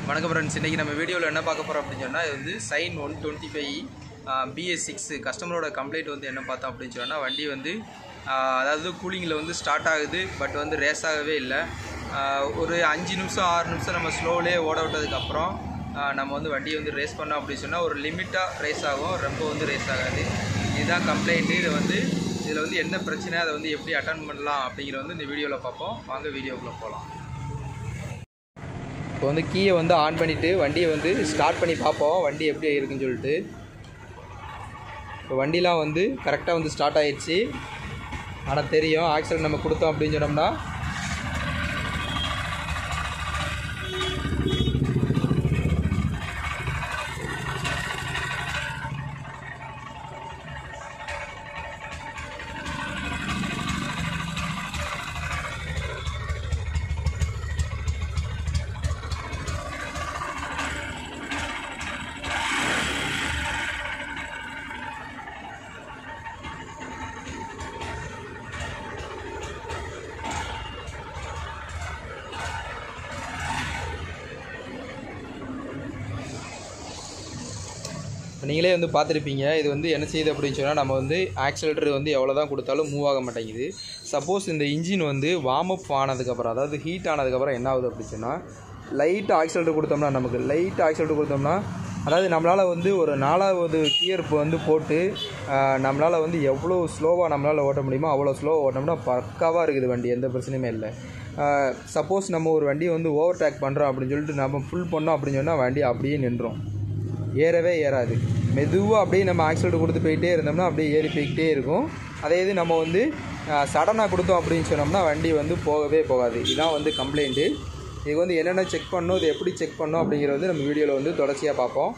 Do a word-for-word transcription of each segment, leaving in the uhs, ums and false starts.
வணக்கம் ஃப்ரெண்ட்ஸ், இன்றைக்கி நம்ம வீடியோவில் என்ன பார்க்க போகிறோம் அப்படின்னு சொன்னால், இது வந்து Shine one twenty five B S six கஸ்டமரோட கம்ப்ளைண்ட் வந்து என்ன பார்த்தோம் அப்படின்னு சொன்னால், வண்டி வந்து அதாவது கூலிங்கில் வந்து ஸ்டார்ட் ஆகுது, பட் வந்து ரேஸ் ஆகவே இல்லை. ஒரு அஞ்சு நிமிஷம் ஆறு நிமிஷம் நம்ம ஸ்லோவிலே ஓட விட்டதுக்கப்புறம் நம்ம வந்து வண்டியை வந்து ரேஸ் பண்ணோம் அப்படின்னு சொன்னால் ஒரு லிமிட்டாக ரேஸ் ஆகும், ரொம்ப வந்து ரேஸ் ஆகாது. இதுதான் கம்ப்ளைண்ட்டு. இதை வந்து இதில் வந்து என்ன பிரச்சனை, அதை வந்து எப்படி அட்டன் பண்ணலாம் அப்படிங்கிற வந்து இந்த வீடியோவில் பார்ப்போம். வாங்க வீடியோக்குள்ளே போகலாம். இப்போ வந்து கீயை வந்து ஆன் பண்ணிவிட்டு வண்டியை வந்து ஸ்டார்ட் பண்ணி பார்ப்போம், வண்டி எப்படி இருக்குன்னு சொல்லிட்டு. இப்போ வண்டிலாம் வந்து கரெக்டாக வந்து ஸ்டார்ட் ஆகிடுச்சு. ஆனால் தெரியும் ஆக்சிடென்ட் நம்ம கொடுத்தோம் அப்படின்னு சொன்னோம்னா நீங்களே வந்து பார்த்துருப்பீங்க. இது வந்து என்ன செய்யுது அப்படின்னு சொன்னால், நம்ம வந்து ஆக்சிலேட்டர் வந்து எவ்வளோ தான் கொடுத்தாலும் மூவ் ஆக மாட்டேங்குது. சப்போஸ் இந்த இன்ஜின் வந்து வார்ம் அப் ஆனதுக்கப்புறம், அதாவது ஹீட் ஆனதுக்கப்புறம் என்ன ஆகுது அப்படின்னு சொன்னால், லைட் ஆக்சிலேட்டர் கொடுத்தோம்னா, நமக்கு லைட் ஆக்சிலேட்டர் கொடுத்தோம்னா, அதாவது நம்மளால் வந்து ஒரு நாலாவது கியர் வந்து போட்டு நம்மளால் வந்து எவ்வளோ ஸ்லோவாக நம்மளால் ஓட்ட முடியுமோ அவ்வளோ ஸ்லோவாக ஓட்டோம்னா பக்காவாக இருக்குது வண்டி, எந்த பிரச்சனையுமே இல்லை. சப்போஸ் நம்ம ஒரு வண்டியை வந்து ஓவர் டேக் பண்ணுறோம் அப்படின்னு சொல்லிட்டு நம்ம ஃபுல் பண்ணோம் அப்படின்னு சொன்னால் வண்டி அப்படியே நின்றோம், ஏறவே ஏறாது. மெதுவாக அப்படியே நம்ம ஆக்சிலேட்டர் கொடுத்து போயிட்டே இருந்தோம்னா அப்படியே ஏறி போய்கிட்டே இருக்கும். அதே இது நம்ம வந்து சடனாக கொடுத்தோம் அப்படின்னு சொன்னோம்னா வண்டி வந்து போகவே போகாது. இதுதான் வந்து கம்ப்ளைண்ட்டு. இது வந்து என்னென்ன செக் பண்ணணும், இது எப்படி செக் பண்ணணும் அப்படிங்கிறது வந்து நம்ம வீடியோவில் வந்து தொடர்ச்சியாக பார்ப்போம்.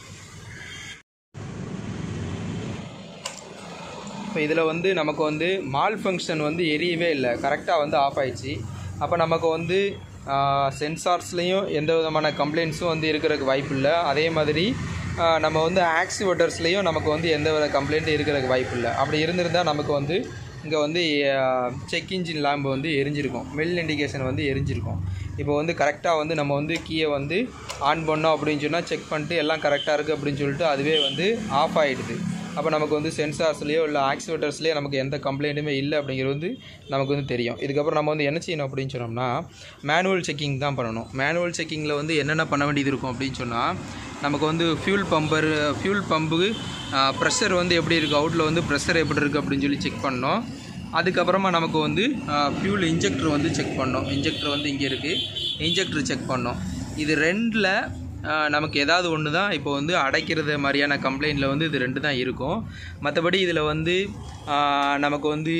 இப்போ இதில் வந்து நமக்கு வந்து மால் ஃபங்க்ஷன் வந்து எரியவே இல்லை, கரெக்டாக வந்து ஆஃப் ஆயிடுச்சு. அப்போ நமக்கு வந்து சென்சார்ஸ்லேயும் எந்த விதமான கம்ப்ளைண்ட்ஸும் வந்து இருக்கிறதுக்கு வாய்ப்பு இல்லை. அதே மாதிரி நம்ம வந்து ஆக்சிவேட்டர்ஸ்லேயும் நமக்கு வந்து எந்த வித கம்ப்ளைண்ட்டும் இருக்கிறதுக்கு வாய்ப்பு இல்லை. அப்படி இருந்திருந்தால் நமக்கு வந்து இங்கே வந்து செக் இன்ஜின் லேம்பு வந்து எரிஞ்சிருக்கும், மெல் இண்டிகேஷன் வந்து எரிஞ்சிருக்கும். இப்போ வந்து கரெக்டாக வந்து நம்ம வந்து கீயை வந்து ஆன் பண்ணோம் அப்படின்னு சொன்னால் செக் பண்ணிட்டு எல்லாம் கரெக்டாக இருக்குது அப்படின்னு சொல்லிட்டு அதுவே வந்து ஆஃப் ஆகிடுது. அப்போ நமக்கு வந்து சென்சார்ஸ்லேயோ இல்லை ஆக்சிவேட்டர்ஸ்லேயோ நமக்கு எந்த கம்ப்ளைண்ட்டுமே இல்லை அப்படிங்கிறது வந்து நமக்கு வந்து தெரியும். இதுக்கப்புறம் நம்ம வந்து என்ன செய்யணும் அப்படின்னு சொன்னோம்னா, மேனுவல் செக்கிங் தான் பண்ணணும். மேனுவல் செக்கிங்கில் வந்து என்னென்ன பண்ண வேண்டியது இருக்கும் அப்படின்னு சொன்னால், நமக்கு வந்து fuel pumper fuel pump pressure வந்து எப்படி இருக்குது, அவுட்டில் வந்து ப்ரெஷர் எப்படி இருக்குது அப்படின்னு சொல்லி செக் பண்ணோம். அதுக்கப்புறமா நமக்கு வந்து ஃபியூல் இன்ஜெக்டர் வந்து செக் பண்ணோம். இன்ஜெக்டர் வந்து இங்கே இருக்குது, இன்ஜெக்டர் செக் பண்ணோம். இது ரெண்டில் நமக்கு ஏதாவது ஒன்று தான் இப்போ வந்து அடைக்கிறது மாதிரியான கம்ப்ளைண்ட்டில் வந்து இது ரெண்டு தான் இருக்கும். மற்றபடி இதில் வந்து நமக்கு வந்து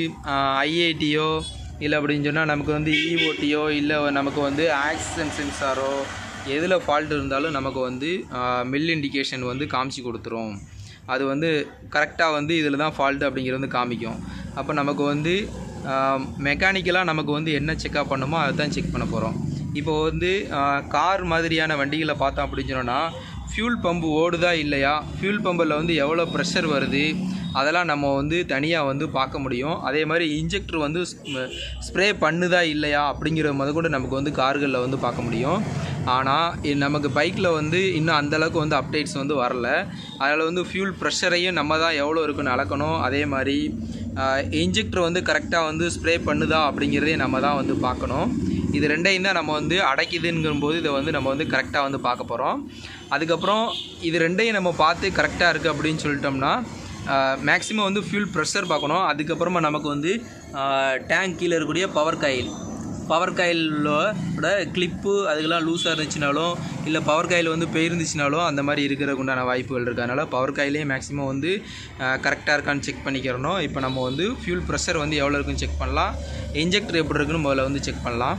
ஐஏடியோ இல்லை அப்படின்னு சொன்னால் நமக்கு வந்து இஓடியோ இல்லை நமக்கு வந்து ஆக்சிஜன் சென்சாரோ எதில் ஃபால்ட் இருந்தாலும் நமக்கு வந்து மில் இண்டிகேஷன் வந்து காமிச்சு கொடுத்துரும். அது வந்து கரெக்டாக வந்து இதில் தான் ஃபால்ட்டு அப்படிங்கிறது வந்து காமிக்கும். அப்போ நமக்கு வந்து மெக்கானிக்கலாக நமக்கு வந்து என்ன செக்அப் பண்ணுமோ அதை தான் செக் பண்ண போகிறோம். இப்போ வந்து கார் மாதிரியான வண்டிகளை பார்த்தோம் அப்படின்னு சொன்னோன்னா, ஃபியூல் பம்பு ஓடுதா இல்லையா, ஃபியூல் பம்பில் வந்து எவ்வளோ ப்ரெஷர் வருது அதெல்லாம் நம்ம வந்து தனியாக வந்து பார்க்க முடியும். அதே மாதிரி இன்ஜெக்டர் வந்து ஸ்ப்ரே பண்ணுதா இல்லையா அப்படிங்கிற முத கூட நமக்கு வந்து கார்களில் வந்து பார்க்க முடியும். ஆனால் நமக்கு பைக்கில் வந்து இன்னும் அந்தளவுக்கு வந்து அப்டேட்ஸ் வந்து வரல. அதில் வந்து ஃபியூல் ப்ரெஷரையும் நம்ம தான் எவ்வளோ இருக்குன்னு அளக்கணும். அதே மாதிரி இன்ஜெக்டர் வந்து கரெக்டாக வந்து ஸ்ப்ரே பண்ணுதா அப்படிங்கிறதே நம்ம தான் வந்து பார்க்கணும். இது ரெண்டையும் தான் நம்ம வந்து அடைக்குதுங்கும்போது இதை வந்து நம்ம வந்து கரெக்டாக வந்து பார்க்க போகிறோம். அதுக்கப்புறம் இது ரெண்டையும் நம்ம பார்த்து கரெக்டாக இருக்குது அப்படின்னு சொல்லிட்டோம்னா மேக்ஸிமம் வந்து ஃபியூல் ப்ரெஷர் பார்க்கணும். அதுக்கப்புறமா நமக்கு வந்து டேங்க் கீழே இருக்கக்கூடிய பவர் காயில் பவர் காயிலோட கிளிப்பு அதுக்கெல்லாம் லூஸாக இருந்துச்சுனாலும் இல்லை பவர் காயில் வந்து போயிருந்துச்சுனாலும் அந்த மாதிரி இருக்கிறதுக்கு உண்டான வாய்ப்புகள் இருக்குது. அதனால் பவர் காயிலே மேக்ஸிமம் வந்து கரெக்டாக இருக்கான்னு செக் பண்ணிக்கிறணும். இப்போ நம்ம வந்து ஃபியூல் ப்ரெஷர் வந்து எவ்வளோ இருக்குன்னு செக் பண்ணலாம், இன்ஜெக்டர் எப்படி இருக்குன்னு முதல்ல வந்து செக் பண்ணலாம்.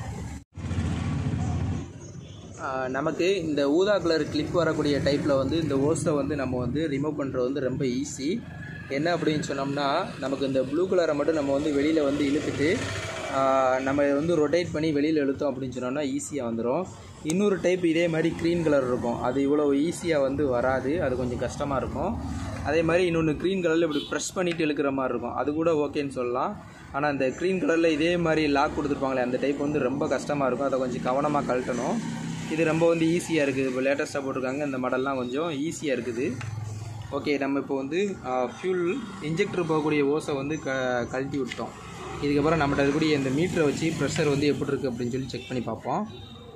நமக்கு இந்த ஊதா கலர் கிளிப் வரக்கூடிய டைப்பில் வந்து இந்த ஓஸை வந்து நம்ம வந்து ரிமூவ் பண்ணுறது வந்து ரொம்ப ஈஸி. என்ன அப்படின்னு சொன்னோம்னா, நமக்கு இந்த ப்ளூ கலரை மட்டும் நம்ம வந்து வெளியில் வந்து இழுத்துட்டு நம்ம வந்து ரொட்டேட் பண்ணி வெளியில் இழுத்தோம் அப்படின்னு சொன்னோம்னா ஈஸியாக வந்துடும். இன்னொரு டைப் இதே மாதிரி க்ரீன் கலர் இருக்கும், அது இவ்வளோ ஈஸியாக வந்து வராது, அது கொஞ்சம் கஷ்டமாக இருக்கும். அதே மாதிரி இன்னொன்று க்ரீன் கலரில் இப்படி ப்ரெஸ் பண்ணிவிட்டு இழுக்கிற மாதிரி இருக்கும், அது கூட ஓகேன்னு சொல்லலாம். ஆனால் இந்த க்ரீன் கலரில் இதே மாதிரி லாக் கொடுத்துருப்பாங்களே அந்த டைப் வந்து ரொம்ப கஷ்டமாக இருக்கும், அதை கொஞ்சம் கவனமாக கழட்டணும். இது ரொம்ப வந்து ஈஸியாக இருக்குது. இப்போ லேட்டஸ்ட்டாக போட்டிருக்காங்க இந்த மாடல்லாம் கொஞ்சம் ஈஸியாக இருக்குது. ஓகே, நம்ம இப்போ வந்து ஃபியூல் இன்ஜெக்டர் போகக்கூடிய ஓஸை வந்து க கழட்டி விட்டோம். இதுக்கப்புறம் நம்மகிட்ட இருக்கக்கூடிய இந்த மீட்டரை வச்சு ப்ரெஷர் வந்து எப்படி இருக்குது அப்படின்னு சொல்லி செக் பண்ணி பார்ப்போம்.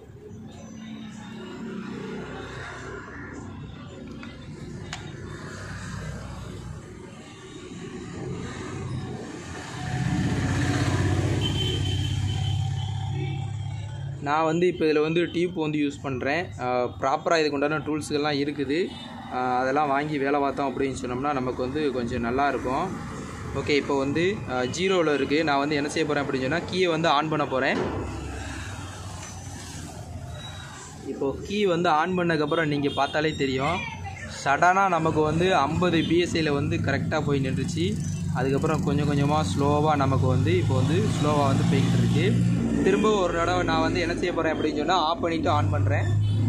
நான் வந்து இப்போ இதில் வந்து டியூப் வந்து யூஸ் பண்ணுறேன். ப்ராப்பராக இதுக்கு உண்டான டூல்ஸுகள்லாம் இருக்குது. அதெல்லாம் வாங்கி வேலை பார்த்தோம் அப்படின்னு சொன்னோம்னா நமக்கு வந்து கொஞ்சம் நல்லாயிருக்கும். ஓகே, இப்போ வந்து ஜீரோவில் இருக்குது. நான் வந்து என்ன செய்ய போகிறேன் அப்படின்னு சொன்னால் கீயை வந்து ஆன் பண்ண போகிறேன். இப்போது கீ வந்து ஆன் பண்ணதுக்கப்புறம் நீங்கள் பார்த்தாலே தெரியும், சடனாக நமக்கு வந்து ஐம்பது பிஎஸ்ஐயில் வந்து கரெக்டாக போய் நின்றுச்சு. அதுக்கப்புறம் கொஞ்சம் கொஞ்சமாக ஸ்லோவாக நமக்கு வந்து இப்போ வந்து ஸ்லோவாக வந்து போய்கிட்டு இருக்குது. திரும்ப ஒரு தடவை நான் வந்து என்ன செய்ய போகிறேன் அப்படின்னு சொன்னால் ஆஃப் பண்ணிவிட்டு ஆன் பண்ணுறேன்.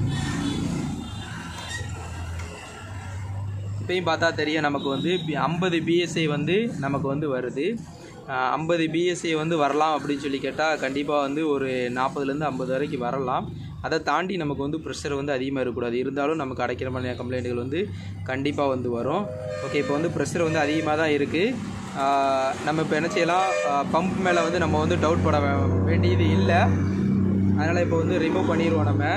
இப்போயும் பார்த்தா தெரியும் நமக்கு வந்து ஐம்பது பிஎஸ்ஐ வந்து நமக்கு வந்து வருது. ஐம்பது பிஎஸ்ஐ வந்து வரலாம் அப்படின்னு சொல்லி கேட்டால் கண்டிப்பாக வந்து ஒரு நாற்பதுலேருந்து ஐம்பது வரைக்கும் வரலாம். அதை தாண்டி நமக்கு வந்து ப்ரெஷர் வந்து அதிகமாக இருக்கக்கூடாது. இருந்தாலும் நமக்கு அடைக்கிற மாதிரி கம்ப்ளைண்ட்டுகள் வந்து கண்டிப்பாக வந்து வரும். ஓகே, இப்போ வந்து ப்ரெஷர் வந்து அதிகமாக தான் இருக்குது. நம்ம இப்போ என்ன செய்யலாம், பம்ப் மேலே வந்து நம்ம வந்து டவுட் பட வேண்டியது இல்லை. அதனால் இப்போ வந்து ரிமூவ் பண்ணிடுவோம். நம்ம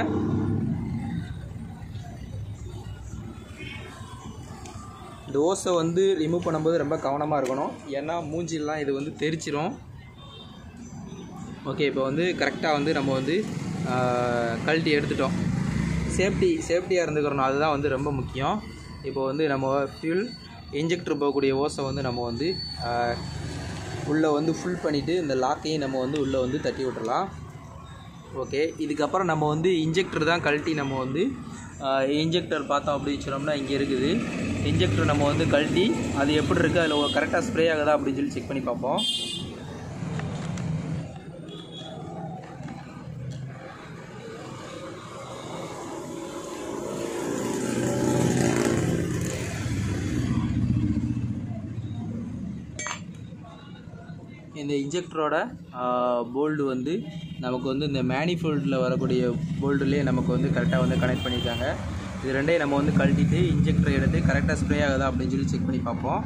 இந்த ஓஸை வந்து ரிமூவ் பண்ணும்போது ரொம்ப கவனமாக இருக்கணும். ஏன்னா மூஞ்சிலாம் இது வந்து தெரிச்சிரும். ஓகே, இப்போ வந்து கரெக்டாக வந்து நம்ம வந்து கழட்டி எடுத்துட்டோம். சேஃப்டி சேஃப்டியாக இருந்துக்கிறோம், அதுதான் வந்து ரொம்ப முக்கியம். இப்போ வந்து நம்ம ஃபியூல் இன்ஜெக்டர் போகக்கூடிய ஓஸை வந்து நம்ம வந்து உள்ளே வந்து ஃபுல் பண்ணிவிட்டு இந்த லாக்கையும் நம்ம வந்து உள்ளே வந்து தட்டி விட்டுறலாம். ஓகே, இதுக்கப்புறம் நம்ம வந்து இன்ஜெக்டர் தான் கழட்டி நம்ம வந்து இன்ஜெக்டர் பார்த்தோம் அப்படின்னு சொன்னோம்னா இங்கே இருக்குது. இன்ஜெக்டர் நம்ம வந்து கழட்டி அது எப்படி இருக்குது, அதில் கரெக்டாக ஸ்ப்ரே ஆகுதா அப்படின்னு சொல்லி செக் பண்ணி பார்ப்போம். இந்த இன்ஜெக்டரோட போல்டு வந்து நமக்கு வந்து இந்த மேனிஃபோல்டில் வரக்கூடிய போல்டுலேயே நமக்கு வந்து கரெக்டாக வந்து கனெக்ட் பண்ணியிருக்காங்க. இது ரெண்டையும் நம்ம வந்து கழட்டிட்டு இன்ஜெக்டரை எடுத்து கரெக்டாக ஸ்ப்ரே ஆகுதா அப்படின்னு சொல்லி செக் பண்ணி பார்ப்போம்.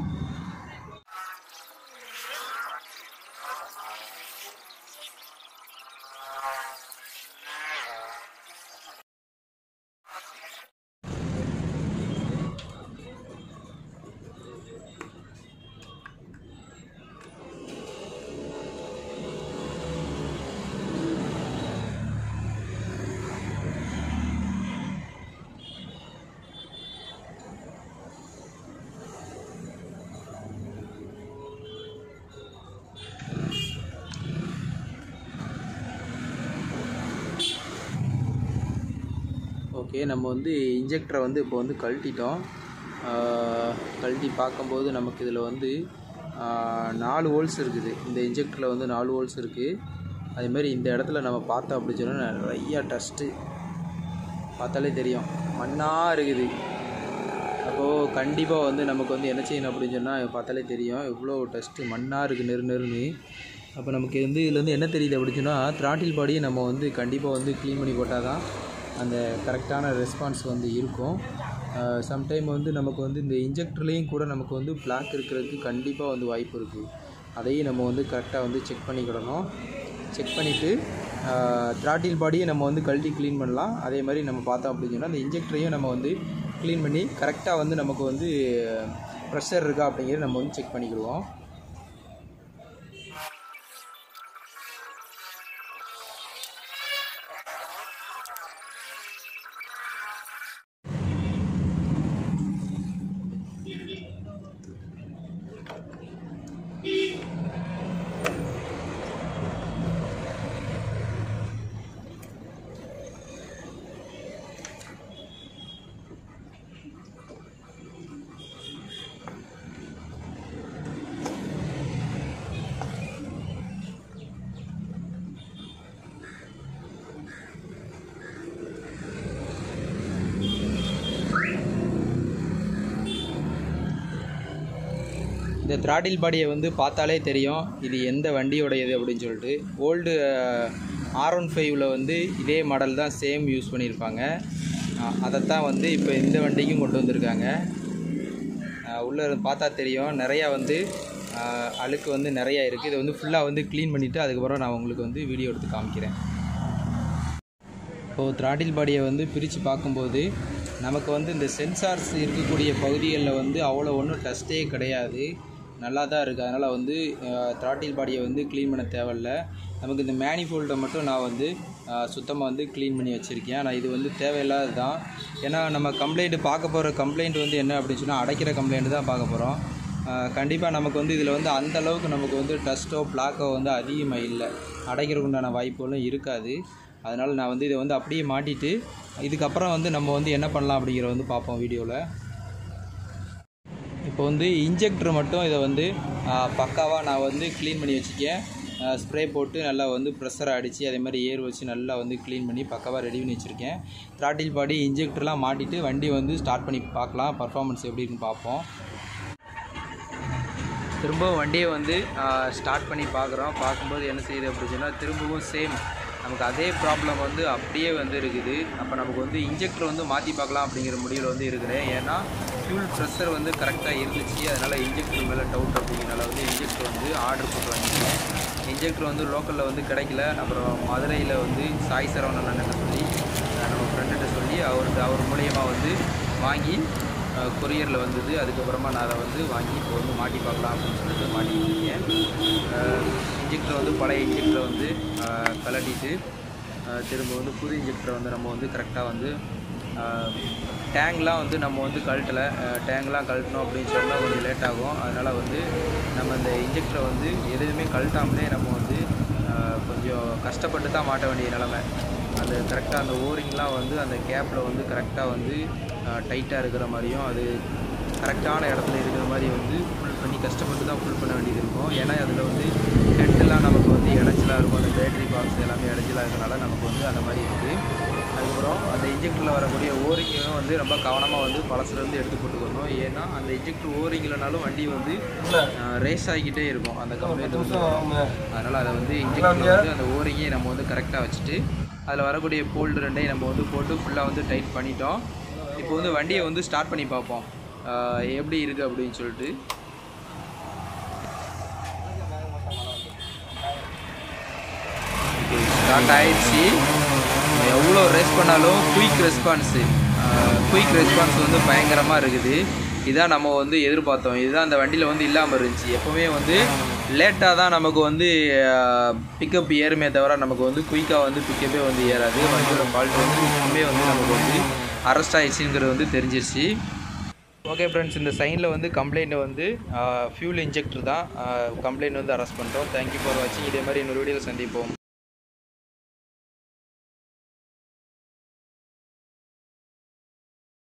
ஓகே, நம்ம வந்து இன்ஜெக்டரை வந்து இப்போ வந்து கழட்டிட்டோம். கழட்டி பார்க்கும்போது நமக்கு இதில் வந்து நாலு ஹோல்ஸ் இருக்குது. இந்த இன்ஜெக்டரில் வந்து நாலு ஹோல்ஸ் இருக்குது. அதேமாதிரி இந்த இடத்துல நம்ம பார்த்தோம் அப்படின்னு சொன்னால் நிறையா டஸ்ட்டு பார்த்தாலே தெரியும், மண்ணாக இருக்குது. அப்போது கண்டிப்பாக வந்து நமக்கு வந்து என்ன செய்யணும் அப்படின்னு சொன்னால் பார்த்தாலே தெரியும் எவ்வளோ டஸ்ட்டு மண்ணாக இருக்குது, நெரு நெருன்னு. அப்போ நமக்கு வந்து இதில் வந்து என்ன தெரியுது அப்படின்னு சொன்னால் த்ராட்டில் பாடியை நம்ம வந்து கண்டிப்பாக வந்து க்ளீன் பண்ணி போட்டால் தான் அந்த கரெக்டான ரெஸ்பான்ஸ் வந்து இருக்கும். சம்டைம் வந்து நமக்கு வந்து இந்த இன்ஜெக்டர்லேயும் கூட நமக்கு வந்து பிளாக் இருக்கிறதுக்கு கண்டிப்பாக வந்து வாய்ப்பு இருக்குது. அதையும் நம்ம வந்து கரெக்டாக வந்து செக் பண்ணிக்கிடணும். செக் பண்ணிவிட்டு த்ராட்டில் பாடியை நம்ம வந்து கழட்டி க்ளீன் பண்ணலாம். அதே மாதிரி நம்ம பார்த்தோம் அப்படின்னு சொன்னால் அந்த இன்ஜெக்டரையும் நம்ம வந்து க்ளீன் பண்ணி கரெக்டாக வந்து நமக்கு வந்து ப்ரெஷர் இருக்கா அப்படிங்கிறது நம்ம வந்து செக் பண்ணிக்கிடுவோம். இந்த த்ராட்டில் பாடியை வந்து பார்த்தாலே தெரியும் இது எந்த வண்டியோடையது அப்படின்னு சொல்லிட்டு. ஓல்டு ஆர் ஒன் ஃபைவ்ல வந்து இதே மாடல் தான் சேம் யூஸ் பண்ணியிருப்பாங்க. அதைத்தான் வந்து இப்போ இந்த வண்டிக்கும் கொண்டு வந்திருக்காங்க. உள்ளே பார்த்தா தெரியும், நிறையா வந்து அழுக்கு வந்து நிறையா இருக்குது. இதை வந்து ஃபுல்லாக வந்து க்ளீன் பண்ணிவிட்டு அதுக்கப்புறம் நான் உங்களுக்கு வந்து வீடியோ எடுத்து காமிக்கிறேன். இப்போது த்ராட்டில் பாடியை வந்து பிரித்து பார்க்கும்போது நமக்கு வந்து இந்த சென்சார்ஸ் இருக்கக்கூடிய பகுதிகளில் வந்து அவ்வளோ ஒன்றும் டஸ்ட்டே கிடையாது, நல்லா தான் இருக்குது. அதனால் வந்து த்ராட்டில் பாடியை வந்து க்ளீன் பண்ண தேவையில்ல. நமக்கு இந்த மேனிஃபோல்டை மட்டும் நான் வந்து சுத்தமாக வந்து க்ளீன் பண்ணி வச்சுருக்கேன். ஆனால் இது வந்து தேவையில்லாது தான். ஏன்னா நம்ம கம்ப்ளைண்ட் பார்க்க போகிற கம்ப்ளைண்ட் வந்து என்ன அப்படின்னு சொன்னால் அடைக்கிற கம்ப்ளைண்ட் தான் பார்க்க போகிறோம். கண்டிப்பாக நமக்கு வந்து இதில் வந்து அந்தளவுக்கு நமக்கு வந்து டஸ்ட்டோ பிளாக்கோ வந்து அதிகமாக இல்லை, அடைக்கிறதுக்கு உண்டான வாய்ப்புகளும் இருக்காது. அதனால் நான் வந்து இதை வந்து அப்படியே மாட்டிட்டு இதுக்கப்புறம் வந்து நம்ம வந்து என்ன பண்ணலாம் அப்படிங்கிற வந்து பார்ப்போம் வீடியோவில். இப்போ வந்து இன்ஜெக்டர் மட்டும் இதை வந்து பக்காவாக நான் வந்து க்ளீன் பண்ணி வச்சுக்கேன். ஸ்ப்ரே போட்டு நல்லா வந்து ப்ரெஷரை அடித்து அதே மாதிரி ஏர் வச்சு நல்லா வந்து க்ளீன் பண்ணி பக்காவாக ரெடி பண்ணி வச்சுருக்கேன். த்ராட்டில் பாடி இன்ஜெக்டர்லாம் மாட்டிட்டு வண்டி வந்து ஸ்டார்ட் பண்ணி பார்க்கலாம், பர்ஃபார்மன்ஸ் எப்படி இருக்குன்னு பார்ப்போம். திரும்பவும் வண்டியை வந்து ஸ்டார்ட் பண்ணி பார்க்குறோம். பார்க்கும்போது என்ன செய்யுது அப்படின்னு சொன்னால் திரும்பவும் சேம் நமக்கு அதே ப்ராப்ளம் வந்து அப்படியே வந்து இருக்குது. அப்போ நமக்கு வந்து இன்ஜெக்டர் வந்து மாற்றி பார்க்கலாம் அப்படிங்கிற முடிவில் வந்து இருக்கிறேன். ஏன்னா ஃபியூல் ப்ரெஷர் வந்து கரெக்டாக இருந்துச்சு, அதனால் இன்ஜெக்டர் மேலே டவுட் அப்படிங்கிறனால வந்து இன்ஜெக்டர் வந்து ஆர்டர் போட்டு வாங்கிட்டேன். இன்ஜெக்டர் வந்து லோக்கலில் வந்து கிடைக்கல. அப்புறம் மதுரையில் வந்து சாய் சரவணன் அண்ணன் சொல்லி நம்ம ஃப்ரெண்டுகிட்ட சொல்லி அவருக்கு அவர் மூலியமாக வந்து வாங்கி கொரியரில் வந்தது. அதுக்கப்புறமா நான் அதை வந்து வாங்கி இப்போ வந்து மாட்டி பார்க்கலாம் அப்படின்னு சொல்லிட்டு மாட்டிக்கிட்டேன். இன்ஜெக்டரை வந்து பழைய இன்ஜெக்டரை வந்து கலட்டிட்டு திரும்ப வந்து புது இன்ஜெக்டரை வந்து நம்ம வந்து கரெக்டாக வந்து டேங்க்லாம் வந்து நம்ம வந்து கழட்டலை. டேங்க்லாம் கழட்டணும் அப்படின்னு சொன்னால் கொஞ்சம் லேட் ஆகும். அதனால் வந்து நம்ம இந்த இன்ஜெக்டரை வந்து எதுவுமே கழட்டாமலே நம்ம வந்து கொஞ்சம் கஷ்டப்பட்டு தான் மாட்ட வேண்டிய நிலமை. அது கரெக்டாக அந்த ஓரிங்லாம் வந்து அந்த கேப்பில் வந்து கரெக்டாக வந்து டைட்டாக இருக்கிற மாதிரியும் அது கரெக்டான இடத்துல இருக்கிற மாதிரி வந்து ஃபுல் பண்ணி கஷ்டப்பட்டு தான் ஃபுல் பண்ண வேண்டியது இருக்கும். ஏன்னா அதில் வந்து ஹெட்டெல்லாம் நமக்கு வந்து இடைஞ்சலாக இருக்கும், அந்த பேட்டரி பாக்ஸ் எல்லாமே இடைஞ்சலாக இருக்கிறனால நமக்கு வந்து அந்த மாதிரி இருக்குது. அதுக்கப்புறம் அந்த இன்ஜெக்டரில் வரக்கூடிய ஓரிங்கும் வந்து ரொம்ப கவனமாக வந்து பழசுலேருந்து எடுத்து போட்டுக்கணும். ஏன்னா அந்த இன்ஜெக்டர் ஓரிங்லனாலும் வண்டி வந்து ரேஸ் ஆகிக்கிட்டே இருக்கும் அந்த கம்ப்ளைண்ட் வந்து. அதனால் அதை வந்து இன்ஜெக்டர் வந்து அந்த ஓரிங்கை நம்ம வந்து கரெக்டாக வச்சுட்டு அதில் வரக்கூடிய போல்டு ரெண்டையும் நம்ம வந்து போட்டு ஃபுல்லாக வந்து டைட் பண்ணிட்டோம். இப்போ வந்து வண்டியை வந்து ஸ்டார்ட் பண்ணி பார்ப்போம் எப்படி இருக்குது அப்படின்னு சொல்லிட்டு. ஸ்டார்ட் ஆயிடுச்சு. எவ்வளோ ரேஸ் பண்ணாலும் குயிக் ரெஸ்பான்ஸு குயிக் ரெஸ்பான்ஸ் வந்து பயங்கரமாக இருக்குது. இதான் நம்ம வந்து எதிர்பார்த்தோம். இதுதான் அந்த வண்டியில் வந்து இல்லாமல் இருந்துச்சு. எப்போவுமே வந்து லேட்டாக தான் நமக்கு வந்து பிக்கப் ஏறுமே தவிர நமக்கு வந்து குயிக்காக வந்து பிக்கப்பே வந்து ஏறாது. வண்டியோட ஃபால்ட் வந்து இப்போவுமே வந்து நமக்கு வந்து அரெஸ்ட் ஆகிடுச்சுங்கிறது வந்து தெரிஞ்சிருச்சு. ஓகே ஃப்ரெண்ட்ஸ், இந்த சைனில் வந்து கம்ப்ளைண்ட் வந்து ஃபியூல் இன்ஜெக்டர் தான் கம்ப்ளைண்ட் வந்து அரெஸ்ட் பண்ணிட்டோம். தேங்க்யூ ஃபார் வாட்சிங். இதே மாதிரி இன்னொரு வீடியோவில் சந்திப்போம்.